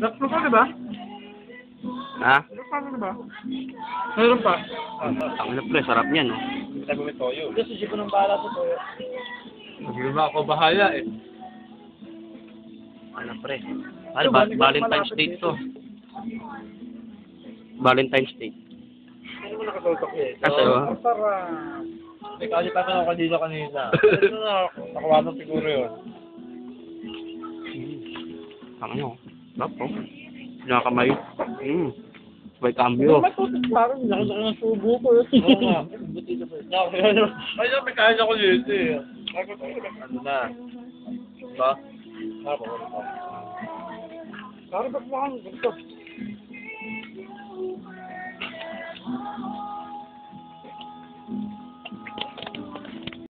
Tapos pa, diba? Ha? Ano ba? Meron pa. Ang na pre, sarap niyan, no? Sabi mo toyo. Kasi si ko nang bahala sa toyo. Hindi ba ako bahala eh. Ano pre? Ano, Valentine's Day to. Valentine's Day. Ano mo nakatutok eh? Kasi, oh. Sarap. Hindi kasi pa ako kanina. Ito na, nakawasan siguro yun. Ano? Sarap, oh. Nakakamay. May cambio. Matutok parang nakita ng subo ko. Oo nga. Ay, may kain ako dito eh. Ano na? Ba? Parang ba't mo kang ganito?